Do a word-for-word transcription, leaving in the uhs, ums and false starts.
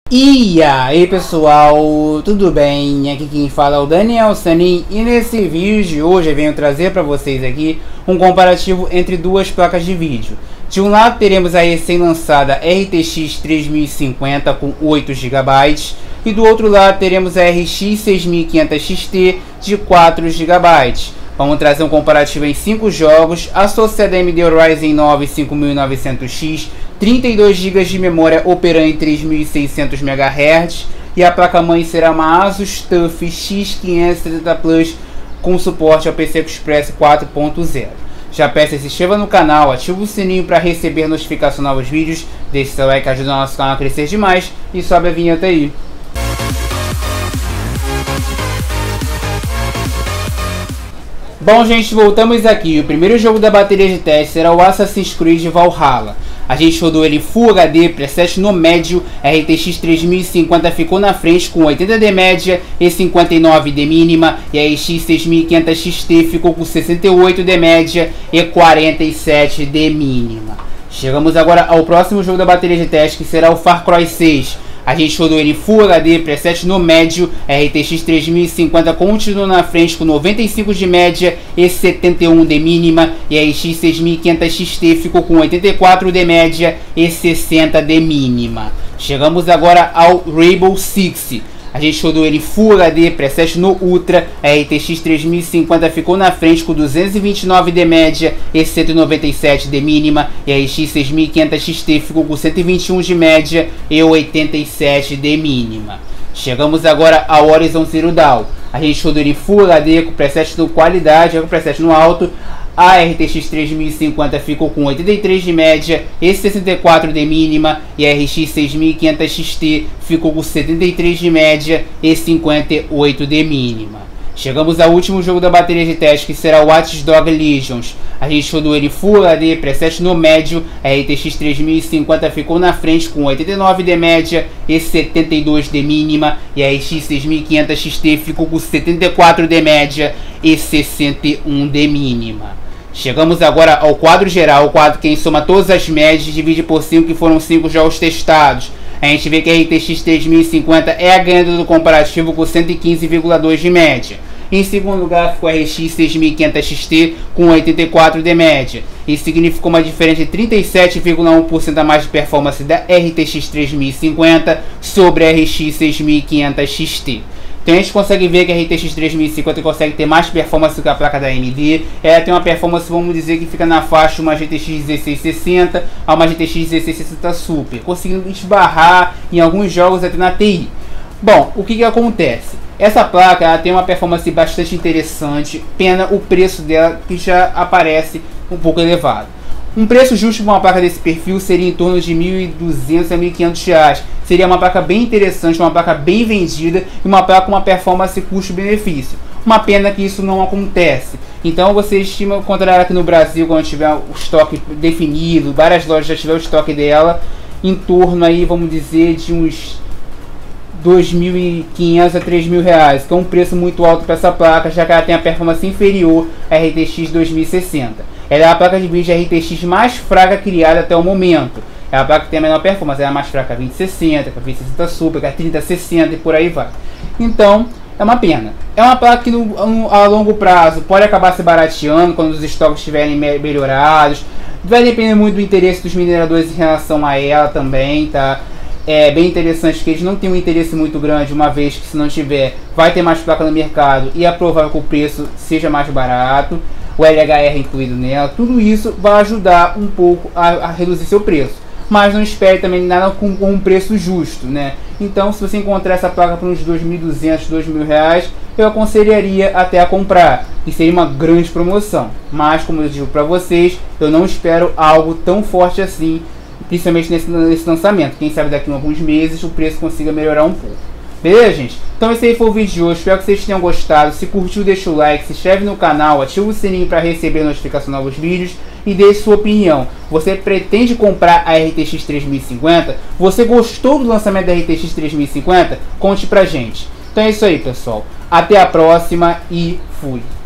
E aí pessoal, tudo bem? Aqui quem fala é o Daniel Sanin e nesse vídeo de hoje eu venho trazer para vocês aqui um comparativo entre duas placas de vídeo. De um lado teremos a recém-lançada R T X três mil e cinquenta com oito gigabytes e do outro lado teremos a R X seis mil e quinhentos X T de quatro gigabytes. Vamos trazer um comparativo em cinco jogos, associada a A M D Ryzen nove cinco mil e novecentos X, trinta e dois gigas de memória operando em três mil e seiscentos megahertz e a placa-mãe será uma Asus TUF X quinhentos e setenta Plus com suporte ao P C I Express quatro ponto zero. Já peço que se inscreva no canal, ative o sininho para receber notificação de novos vídeos, deixe seu like que ajuda o nosso canal a crescer demais e sobe a vinheta aí. Bom gente, voltamos aqui. O primeiro jogo da bateria de teste será o Assassin's Creed Valhalla. A gente rodou ele Full H D, preset no médio, R T X três mil e cinquenta ficou na frente com oitenta de média e cinquenta e nove de mínima, e a R X seis mil e quinhentos X T ficou com sessenta e oito de média e quarenta e sete de mínima. Chegamos agora ao próximo jogo da bateria de teste, que será o Far Cry seis. A gente rodou ele Full H D, preset no médio, R T X três mil e cinquenta continuou na frente com noventa e cinco de média e setenta e um de mínima, e a R X seis mil e quinhentos X T ficou com oitenta e quatro de média e sessenta de mínima. Chegamos agora ao Rainbow Six. A gente rodou ele Full H D, preset no Ultra, a R T X três mil e cinquenta ficou na frente com duzentos e vinte e nove de média e cento e noventa e sete de mínima, e a R X seis mil e quinhentos X T ficou com cento e vinte e um de média e oitenta e sete de mínima. Chegamos agora ao Horizon Zero Dawn. A gente rodou ele Full H D com preset no qualidade, com preset no alto. A R T X três mil e cinquenta ficou com oitenta e três de média e sessenta e quatro de mínima, e a R X seis mil e quinhentos X T ficou com setenta e três de média e cinquenta e oito de mínima. Chegamos ao último jogo da bateria de teste, que será o Watch Dogs Legions. A gente rodou ele Full H D, preset no médio, a R T X três mil e cinquenta ficou na frente com oitenta e nove de média e setenta e dois de mínima, e a R X seis mil e quinhentos X T ficou com setenta e quatro de média e sessenta e um de mínima. Chegamos agora ao quadro geral, o quadro quem soma todas as médias e divide por cinco, que foram cinco jogos testados. A gente vê que a R T X três mil e cinquenta é a ganhadora do comparativo com cento e quinze vírgula dois de média. Em segundo lugar ficou a R X seis mil e quinhentos X T com oitenta e quatro de média. Isso significou uma diferença de trinta e sete vírgula um por cento a mais de performance da R T X três mil e cinquenta sobre a R X seis mil e quinhentos X T. Então a gente consegue ver que a R T X três mil e cinquenta consegue ter mais performance do que a placa da A M D. Ela tem uma performance, vamos dizer, que fica na faixa uma G T X dezesseis sessenta a uma G T X dezesseis sessenta Super, conseguindo esbarrar em alguns jogos até na T I. Bom, o que que acontece? Essa placa ela tem uma performance bastante interessante, pena o preço dela que já aparece um pouco elevado. Um preço justo para uma placa desse perfil seria em torno de mil e duzentos a mil e quinhentos reais. Seria uma placa bem interessante, uma placa bem vendida e uma placa com uma performance custo-benefício. Uma pena que isso não acontece. Então você estima encontrar ela aqui no Brasil quando tiver o estoque definido, várias lojas já tiveram o estoque dela, em torno aí, vamos dizer, de uns dois mil e quinhentos a três mil reais, que é um preço muito alto para essa placa, já que ela tem a performance inferior à R T X dois mil e sessenta. Ela é a placa de vídeo R T X mais fraca criada até o momento. É a placa que tem a menor performance, ela é mais fraca a vinte sessenta, a vinte sessenta Super, a trinta sessenta e por aí vai. Então, é uma pena. É uma placa que no, no, a longo prazo pode acabar se barateando quando os estoques estiverem me melhorados. Vai depender muito do interesse dos mineradores em relação a ela também, tá? É bem interessante que eles não têm um interesse muito grande, uma vez que se não tiver, vai ter mais placa no mercado e é provável que o preço seja mais barato, o L H R incluído nela, tudo isso vai ajudar um pouco a, a reduzir seu preço. Mas não espere também nada com, com um preço justo, né? Então, se você encontrar essa placa por uns dois mil e duzentos, dois mil reais, eu aconselharia até a comprar, que seria uma grande promoção. Mas, como eu digo para vocês, eu não espero algo tão forte assim, principalmente nesse, nesse lançamento. Quem sabe daqui a alguns meses o preço consiga melhorar um pouco. Beleza, gente? Então esse aí foi o vídeo de hoje. Espero que vocês tenham gostado. Se curtiu, deixa o like, se inscreve no canal, ativa o sininho para receber notificação de novos vídeos e deixe sua opinião. Você pretende comprar a R T X três mil e cinquenta? Você gostou do lançamento da R T X três mil e cinquenta? Conte pra gente. Então é isso aí, pessoal. Até a próxima e fui!